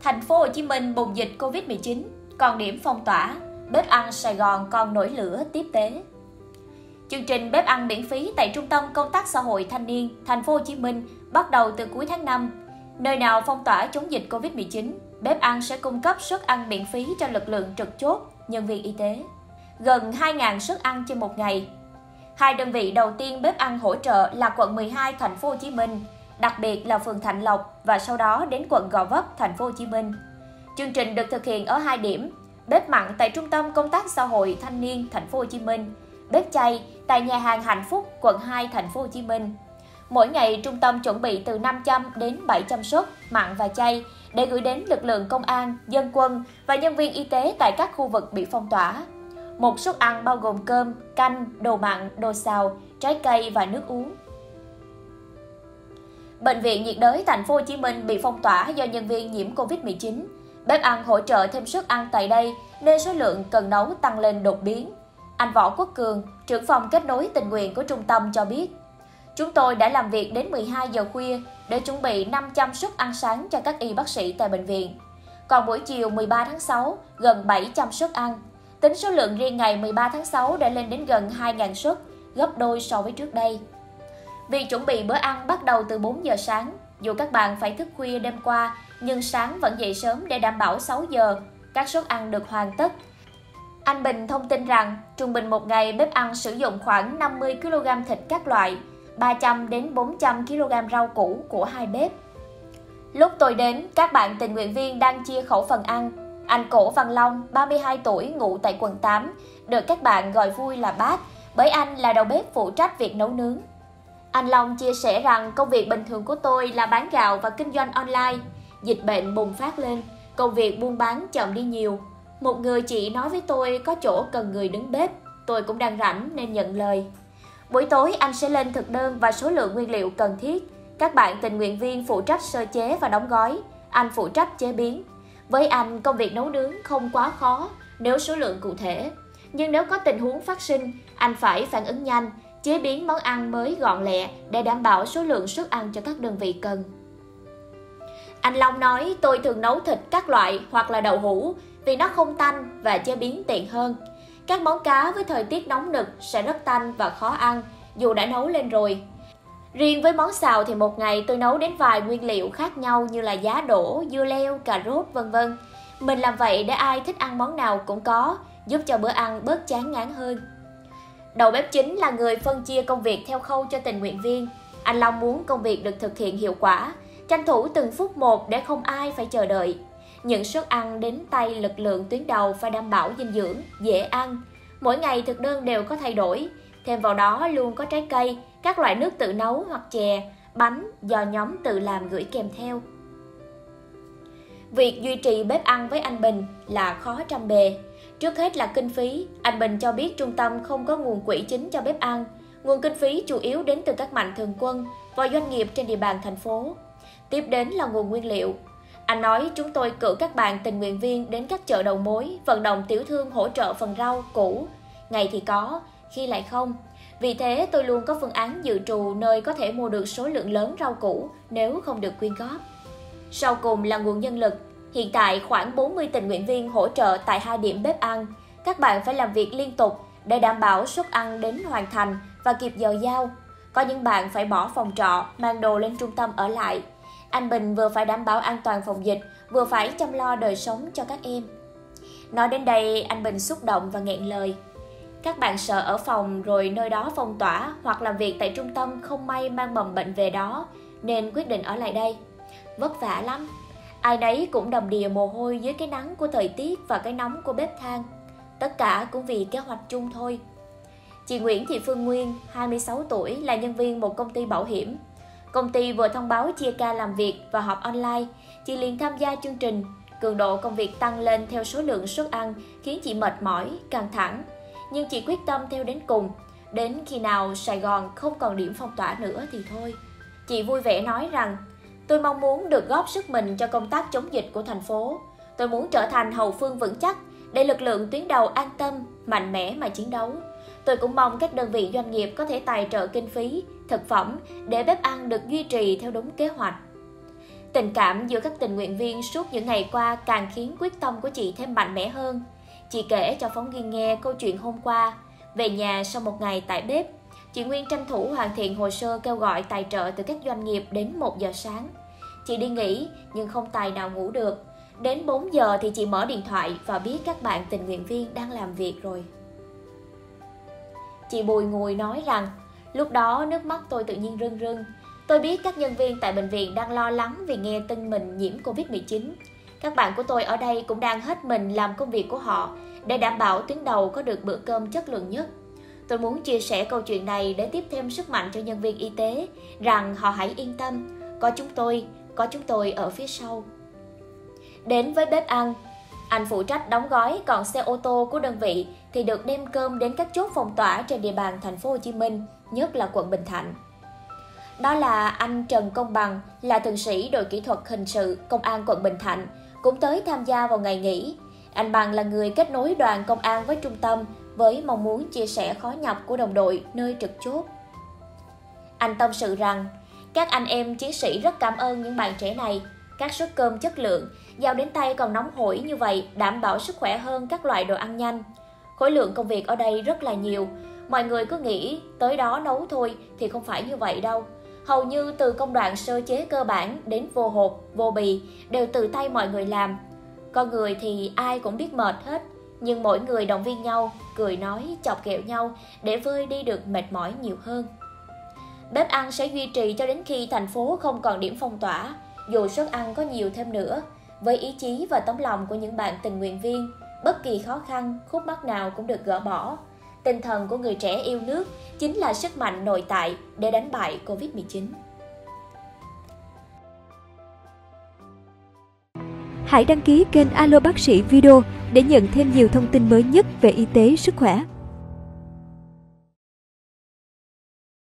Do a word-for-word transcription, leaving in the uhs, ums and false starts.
Thành phố Hồ Chí Minh bùng dịch Covid mười chín, còn điểm phong tỏa, bếp ăn Sài Gòn còn nổi lửa tiếp tế. Chương trình bếp ăn miễn phí tại Trung tâm Công tác Xã hội Thanh niên Thành phố Hồ Chí Minh bắt đầu từ cuối tháng năm. Nơi nào phong tỏa chống dịch Covid mười chín, bếp ăn sẽ cung cấp suất ăn miễn phí cho lực lượng trực chốt, nhân viên y tế. Gần hai nghìn suất ăn trên một ngày. Hai đơn vị đầu tiên bếp ăn hỗ trợ là quận mười hai Thành phố Hồ Chí Minh, đặc biệt là phường Thạnh Lộc và sau đó đến quận Gò Vấp Thành phố Hồ Chí Minh. Chương trình được thực hiện ở hai điểm: bếp mặn tại Trung tâm Công tác Xã hội Thanh niên Thành phố Hồ Chí Minh, bếp chay tại nhà hàng Hạnh Phúc quận hai Thành phố Hồ Chí Minh. Mỗi ngày trung tâm chuẩn bị từ năm trăm đến bảy trăm suất mặn và chay để gửi đến lực lượng công an, dân quân và nhân viên y tế tại các khu vực bị phong tỏa. Một suất ăn bao gồm cơm, canh, đồ mặn, đồ xào, trái cây và nước uống. Bệnh viện nhiệt đới Thành phố Hồ Chí Minh bị phong tỏa do nhân viên nhiễm Covid mười chín. Bếp ăn hỗ trợ thêm suất ăn tại đây nên số lượng cần nấu tăng lên đột biến. Anh Võ Quốc Cường, trưởng phòng kết nối tình nguyện của trung tâm cho biết: "Chúng tôi đã làm việc đến mười hai giờ khuya để chuẩn bị năm trăm suất ăn sáng cho các y bác sĩ tại bệnh viện. Còn buổi chiều mười ba tháng sáu, gần bảy trăm suất ăn. Tính số lượng riêng ngày mười ba tháng sáu đã lên đến gần hai nghìn suất, gấp đôi so với trước đây." Việc chuẩn bị bữa ăn bắt đầu từ bốn giờ sáng. Dù các bạn phải thức khuya đêm qua, nhưng sáng vẫn dậy sớm để đảm bảo sáu giờ, các suất ăn được hoàn tất. Anh Bình thông tin rằng, trung bình một ngày bếp ăn sử dụng khoảng năm mươi ki lô gam thịt các loại, ba trăm đến bốn trăm ki lô gam rau củ của hai bếp. Lúc tôi đến, các bạn tình nguyện viên đang chia khẩu phần ăn. Anh Cổ Văn Long, ba mươi hai tuổi, ngụ tại quận tám, được các bạn gọi vui là bác, bởi anh là đầu bếp phụ trách việc nấu nướng. Anh Long chia sẻ rằng công việc bình thường của tôi là bán gạo và kinh doanh online. Dịch bệnh bùng phát lên, công việc buôn bán chậm đi nhiều. Một người chị nói với tôi có chỗ cần người đứng bếp, tôi cũng đang rảnh nên nhận lời. Buổi tối anh sẽ lên thực đơn và số lượng nguyên liệu cần thiết. Các bạn tình nguyện viên phụ trách sơ chế và đóng gói, anh phụ trách chế biến. Với anh, công việc nấu nướng không quá khó nếu số lượng cụ thể. Nhưng nếu có tình huống phát sinh, anh phải phản ứng nhanh, chế biến món ăn mới gọn lẹ để đảm bảo số lượng suất ăn cho các đơn vị cần. Anh Long nói tôi thường nấu thịt các loại hoặc là đậu hũ vì nó không tanh và chế biến tiện hơn. Các món cá với thời tiết nóng nực sẽ rất tanh và khó ăn dù đã nấu lên rồi. Riêng với món xào thì một ngày tôi nấu đến vài nguyên liệu khác nhau như là giá đỗ, dưa leo, cà rốt vân vân. Mình làm vậy để ai thích ăn món nào cũng có, giúp cho bữa ăn bớt chán ngán hơn. Đầu bếp chính là người phân chia công việc theo khâu cho tình nguyện viên. Anh Long muốn công việc được thực hiện hiệu quả, tranh thủ từng phút một để không ai phải chờ đợi. Những suất ăn đến tay lực lượng tuyến đầu phải đảm bảo dinh dưỡng, dễ ăn. Mỗi ngày thực đơn đều có thay đổi, thêm vào đó luôn có trái cây, các loại nước tự nấu hoặc chè, bánh do nhóm tự làm gửi kèm theo. Việc duy trì bếp ăn với anh Bình là khó trăm bề. Trước hết là kinh phí, anh Bình cho biết trung tâm không có nguồn quỹ chính cho bếp ăn. Nguồn kinh phí chủ yếu đến từ các mạnh thường quân và doanh nghiệp trên địa bàn thành phố. Tiếp đến là nguồn nguyên liệu. Anh nói chúng tôi cử các bạn tình nguyện viên đến các chợ đầu mối, vận động tiểu thương hỗ trợ phần rau, củ. Ngày thì có, khi lại không. Vì thế tôi luôn có phương án dự trù nơi có thể mua được số lượng lớn rau củ nếu không được quyên góp. Sau cùng là nguồn nhân lực. Hiện tại khoảng bốn mươi tình nguyện viên hỗ trợ tại hai điểm bếp ăn. Các bạn phải làm việc liên tục để đảm bảo suất ăn đến hoàn thành và kịp giờ giao. Có những bạn phải bỏ phòng trọ, mang đồ lên trung tâm ở lại. Anh Bình vừa phải đảm bảo an toàn phòng dịch, vừa phải chăm lo đời sống cho các em. Nói đến đây, anh Bình xúc động và nghẹn lời. Các bạn sợ ở phòng rồi nơi đó phong tỏa hoặc làm việc tại trung tâm không may mang mầm bệnh về đó, nên quyết định ở lại đây. Vất vả lắm. Ai nấy cũng đầm đìa mồ hôi dưới cái nắng của thời tiết và cái nóng của bếp than. Tất cả cũng vì kế hoạch chung thôi. Chị Nguyễn Thị Phương Nguyên, hai mươi sáu tuổi, là nhân viên một công ty bảo hiểm. Công ty vừa thông báo chia ca làm việc và họp online, chị liền tham gia chương trình. Cường độ công việc tăng lên theo số lượng suất ăn khiến chị mệt mỏi, căng thẳng. Nhưng chị quyết tâm theo đến cùng. Đến khi nào Sài Gòn không còn điểm phong tỏa nữa thì thôi. Chị vui vẻ nói rằng, tôi mong muốn được góp sức mình cho công tác chống dịch của thành phố. Tôi muốn trở thành hậu phương vững chắc để lực lượng tuyến đầu an tâm, mạnh mẽ mà chiến đấu. Tôi cũng mong các đơn vị doanh nghiệp có thể tài trợ kinh phí, thực phẩm để bếp ăn được duy trì theo đúng kế hoạch. Tình cảm giữa các tình nguyện viên suốt những ngày qua càng khiến quyết tâm của chị thêm mạnh mẽ hơn. Chị kể cho phóng viên nghe câu chuyện hôm qua. Về nhà sau một ngày tại bếp, chị Nguyên tranh thủ hoàn thiện hồ sơ kêu gọi tài trợ từ các doanh nghiệp đến một giờ sáng. Chị đi nghỉ nhưng không tài nào ngủ được. Đến bốn giờ thì chị mở điện thoại và biết các bạn tình nguyện viên đang làm việc rồi. Chị bùi ngùi nói rằng, lúc đó nước mắt tôi tự nhiên rưng rưng. Tôi biết các nhân viên tại bệnh viện đang lo lắng vì nghe tin mình nhiễm Covid mười chín. Các bạn của tôi ở đây cũng đang hết mình làm công việc của họ để đảm bảo tuyến đầu có được bữa cơm chất lượng nhất. Tôi muốn chia sẻ câu chuyện này để tiếp thêm sức mạnh cho nhân viên y tế, rằng họ hãy yên tâm, có chúng tôi, có chúng tôi ở phía sau. Đến với bếp ăn, anh phụ trách đóng gói, còn xe ô tô của đơn vị thì được đem cơm đến các chốt phong tỏa trên địa bàn thành phố Hồ Chí Minh, nhất là quận Bình Thạnh. Đó là anh Trần Công Bằng, là thượng sĩ đội kỹ thuật hình sự công an quận Bình Thạnh, cũng tới tham gia vào ngày nghỉ. Anh Bằng là người kết nối đoàn công an với trung tâm với mong muốn chia sẻ khó nhọc của đồng đội nơi trực chốt. Anh tâm sự rằng, các anh em chiến sĩ rất cảm ơn những bạn trẻ này. Các suất cơm chất lượng, giao đến tay còn nóng hổi như vậy đảm bảo sức khỏe hơn các loại đồ ăn nhanh. Khối lượng công việc ở đây rất là nhiều. Mọi người cứ nghĩ tới đó nấu thôi thì không phải như vậy đâu. Hầu như từ công đoạn sơ chế cơ bản đến vô hộp, vô bì đều từ tay mọi người làm. Con người thì ai cũng biết mệt hết, nhưng mỗi người động viên nhau, cười nói, chọc ghẹo nhau để vơi đi được mệt mỏi nhiều hơn. Bếp ăn sẽ duy trì cho đến khi thành phố không còn điểm phong tỏa, dù suất ăn có nhiều thêm nữa. Với ý chí và tấm lòng của những bạn tình nguyện viên, bất kỳ khó khăn, khúc mắc nào cũng được gỡ bỏ. Tinh thần của người trẻ yêu nước chính là sức mạnh nội tại để đánh bại Covid mười chín. Hãy đăng ký kênh Alo Bác sĩ Video để nhận thêm nhiều thông tin mới nhất về y tế, sức khỏe.